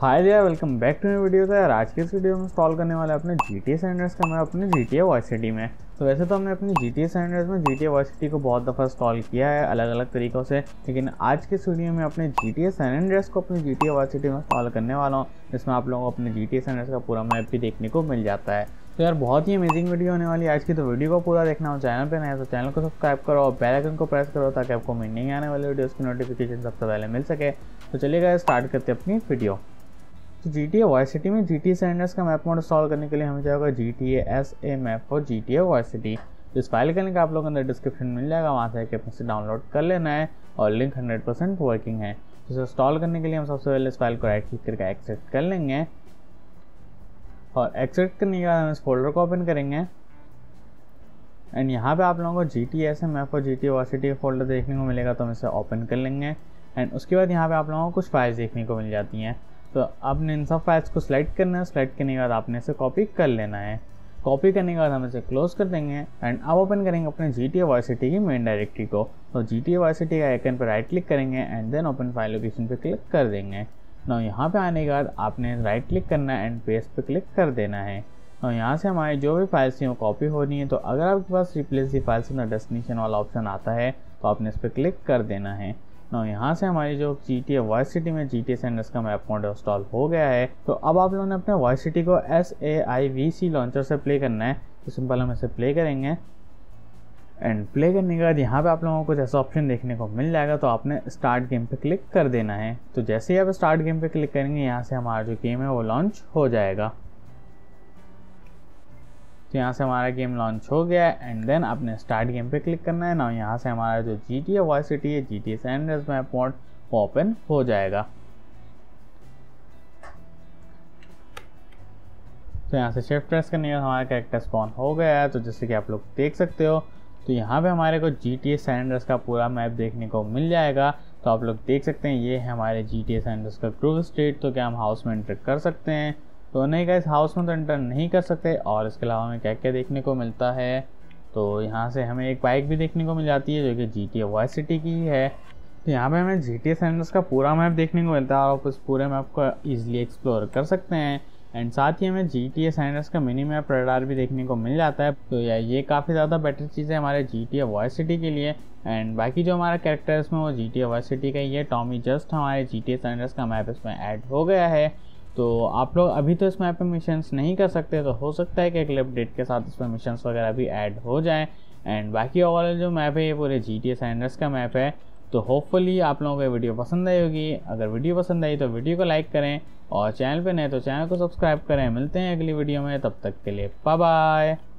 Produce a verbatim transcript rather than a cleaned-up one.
हाय यार, welcome back to my video. तो यार आज के इस वीडियो में इंस्टॉल करने वाले अपने G T A San Andreas का मैं अपने G T A Vice City में। तो वैसे तो हमने अपनी G T A San Andreas में G T A Vice City को बहुत दफ़ा इंस्टॉल किया है अलग अलग तरीक़ों से, लेकिन आज के इस वीडियो में अपने G T A San Andreas को अपनी G T A Vice City में इंस्टॉल करने वाला हूँ, जिसमें आप लोगों को अपने G T A San Andreas का पूरा मैप भी देखने को मिल जाता है। तो यार बहुत ही अमेजिंग वीडियो होने वाली है आज की। तो वीडियो को पूरा देखना हो, चैनल पे नया है तो चैनल को सब्सक्राइब करो और बेल आइकन को प्रेस करो ताकि आपको नहीं आने वाले वीडियोस की नोटिफिकेशन सबसे पहले मिल सके। तो चलिएगा स्टार्ट करते हैं अपनी वीडियो। तो G T A Vice City में G T A San Andreas का मैप मोड इंस्टॉल करने के लिए हमें जाएगा G T A S A map for G T A Vice City. इस फाइल का लिंक आप लोगों को अंदर डिस्क्रिप्शन मिल जाएगा, वहाँ से आके अपने से डाउनलोड कर लेना है और लिंक हंड्रेड परसेंट वर्किंग है। इसे इंस्टॉल करने के लिए हम सबसे पहले इस फाइल को राइट क्लिक करके एक्सेप्ट कर लेंगे और एक्सेप्ट करने के बाद हम इस फोल्डर को ओपन करेंगे एंड यहाँ पे आप लोगों को G T A S A map for G T A Vice City folder देखने को मिलेगा, तो हम इसे ओपन कर लेंगे एंड उसके बाद यहाँ पे आप लोगों को कुछ फाइल्स देखने को मिल जाती हैं। तो आपने इन सब फाइल्स को सिलेक्ट करना है। सिलेक्ट करने के बाद आपने इसे कॉपी कर लेना है। कॉपी करने के बाद हम इसे क्लोज कर देंगे एंड अब ओपन करेंगे अपने G T A Vice City की मेन डायरेक्टरी को। तो G T A Vice City का आइकन पर राइट क्लिक करेंगे and then open file location पे क्लिक कर देंगे। ना यहाँ पे आने के बाद आपने राइट क्लिक करना है एंड पेस्ट पे क्लिक कर देना है। और यहाँ से हमारी जो भी फाइल्स थी वो कॉपी होनी है। तो अगर आपके पास replace the files in destination वाला ऑप्शन आता है तो आपने इस पर क्लिक कर देना है। ना यहाँ से हमारी जो G T A Vice City में G T A San Andreas का मैप मोड इंस्टॉल हो गया है। तो अब आप लोगों ने अपने वाइस सिटी को S A I V C launcher से प्ले करना है। तो सिंपल हम इसे प्ले करेंगे एंड प्ले करने के बाद यहाँ पे आप लोगों को कुछ ऐसा ऑप्शन देखने को मिल जाएगा, तो आपने स्टार्ट गेम पे क्लिक कर देना है। तो जैसे ही आप स्टार्ट गेम पे क्लिक करेंगे यहाँ से हमारा जो गेम है वो लॉन्च हो जाएगा। तो यहाँ से हमारा गेम लॉन्च हो गया है एंड देन आपने स्टार्ट गेम पे क्लिक करना है ना। यहाँ से हमारा जो G T A Vice City है G T A San Andreas map mod वो ओपन हो जाएगा। तो यहाँ से शिफ्ट प्रेस करने के बाद हमारा कैरेक्टर स्पॉन हो गया है। तो जैसे कि आप लोग देख सकते हो, तो यहाँ पे हमारे को G T A San Andreas का पूरा मैप देखने को मिल जाएगा। तो आप लोग देख सकते हैं ये है हमारे G T A San Andreas का ग्रुव स्टेट। तो क्या हम हाउस में एंटर कर सकते हैं? तो नहीं गाइस, हाउस में तो एंटर नहीं कर सकते। और इसके अलावा हमें क्या क्या देखने को मिलता है, तो यहाँ से हमें एक बाइक भी देखने को मिल जाती है जो कि G T A Vice City की है। तो यहाँ पे हमें G T A San Andreas का पूरा मैप देखने को मिलता है और आप उस पूरे मैप को ईजिली एक्सप्लोर कर सकते हैं। एंड साथ ही हमें G T A San Andreas का मिनी मैप रडार भी देखने को मिल जाता है। तो यार ये काफ़ी ज़्यादा बेटर चीज़ है हमारे G T A Vice City के लिए। एंड बाकी जो हमारा कैरेक्टर है इसमें वो G T A Vice City का ही है। टॉमी जस्ट हमारे G T A San Andreas का मैप इसमें ऐड हो गया है। तो आप लोग अभी तो इस मैप पे मिशंस नहीं कर सकते, तो हो सकता है कि अगले अपडेट के साथ इसमें मिशंस वगैरह भी ऐड हो जाएं। एंड बाकी ओवरऑल जो मैप है ये पूरे G T A San Andreas का मैप है। तो होपफुली आप लोगों को ये वीडियो पसंद आई होगी। अगर वीडियो पसंद आई तो वीडियो को लाइक करें और चैनल पे नए तो चैनल को सब्सक्राइब करें। मिलते हैं अगली वीडियो में, तब तक के लिए बाय बाय।